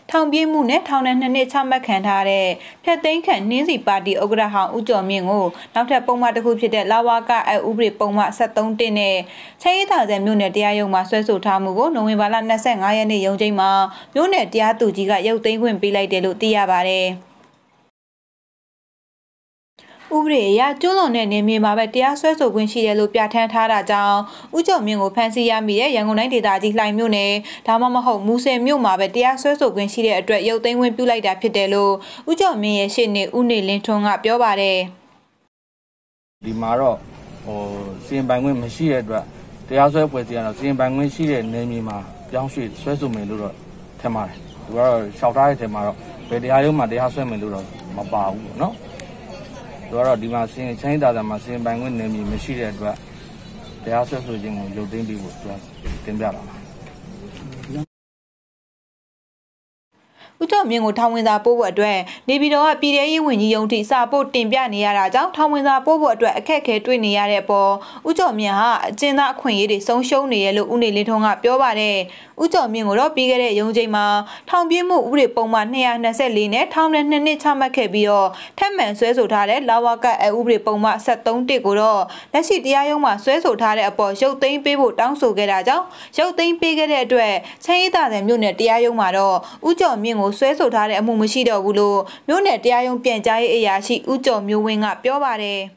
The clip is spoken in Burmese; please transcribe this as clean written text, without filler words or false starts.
ထောင်ပြေးမှုနဲ့ထောင်နဲ့2 နှစ်ချမှတ်ခံထားတဲ့ဖျက်သိမ်းခံနှင်းစီပါတီဥက္ကဋ္ဌဟောင်းဦးကျော်မြင့်ကိုနောက်ထပ်ပုံမှန်တစ်ခုဖြစ်တဲ့လာဝကအဥပဒေပုံမှန်73တင်နဲ့ချမ်းရည်သာဆယ်မြို့နယ်တရားရုံးမှာဆွဲဆိုထားမှုကိုနိုဝင်ဘာလ25ရက်နေ့ရုံးချိန်မှာမြို့နယ်တရားသူကြီးကရုပ်သိမ်းခွင့်ပေးလိုက်တယ်လို့သိရပါတယ်ဥပဒေအရကျွလွန်တဲ့နေမြေမှာပဲတရားစွဲဆိုခွင့်ရှိတယ်လို့ပြဋ္ဌာန်းထားတာကြောင့်ဦးကျော်မြင့်ကိုဖမ်းဆီးရမိတဲ့ရန်ကုန်တိုင်းဒေသကြီးလှိုင်မြို့နယ်ဒါမှမဟုတ်မူဆယ်မြို့မှာပဲတရားစွဲဆိုခွင့်ရှိတဲ့အတွက်ရုပ်သိမ်းခွင့်ပြုလိုက်တာဖြစ်တယ်လို့ဦးကျော်မြင့်ရဲ့ရှေ့နေဦးနေလင်းထွန်းကပြောပါတယ်ဒီမှာတော့စီရင်ပိုင်ခွင့်မရှိတဲ့အတွက်တရားစွဲဖွဲ့စည်းရတော့စီရင်ပိုင်ခွင့်ရှိတဲ့နေမြေမှာပြောင်းရွှေ့ဆွဲဆိုမယ်လို့တော့ထင်ပါတယ်သူကတော့လျှောက်ထားတဲ့ထဲမှာတော့ဘယ်တရားရုံးမှာတရားစွဲမယ်လို့တော့မပါဘူးပေါ့နော်သူကတော့ဒီမှာစီရင်ချမ်းသာတာမှာစီရင်ပိုင်ခွင့်နေမြေမရှိတဲ့အတွက်တရားစွဲဆိုခြင်းကိုရုပ်သိမ်းပြီးဖို့သူကတင်ပြတာပါဦးကျော်မြင့်ကိုထောင်ဝင်စာပို့ဖို့အတွက်နေပြည်တော်ကပြည်ထရေးဝန်ကြီးရုံးထိစာပို့တင်ပြနေရတာကြောင့်ထောင်ဝင်စာပို့ဖို့အတွက်အခက်အခဲတွေ့နေရတဲ့အပေါ်ဦးကျော်မြင့်ဟာအကျဉ်းသားအခွင့်အရေးတွေဆုံးရှုံးနေရလို့ဦးနေလင်းထွန်းကပြောပါတယ်ဦးကျော်မြင့်ကိုတော့ပြီးခဲ့တဲ့ရုံးချိန်မှာထောင်ပြေးမှုဥပဒေပုံမှန်224နဲ့ထောင်နဲ့2 နှစ်ချမှတ်ခဲ့ပြီးတော့ထပ်မံဆွဲဆိုထားတဲ့လာဝကအဥပဒေပုံမှန်73တစ်ကိုတော့လက်ရှိတရားရုံးမှာဆွဲဆိုထားတဲ့အပေါ်ရုပ်သိမ်းပေးဖို့တောင်းဆိုခဲ့တာကြောင့်ရုပ်သိမ်းပေးခဲ့တဲ့အတွက်ချမ်းရည်သာဆယ်မြို့နယ်တရားရုံးမှာတော့ဦးကျော်မြင့်ကိုဆွဲဆိုထားတဲ့အမှုမရှိတော့ဘူးလို့မြို့နယ်တရားရုံးပြန်ကြားရေးအရာရှိဦးကျော်မျိုးဝင်းကပြောပါတယ်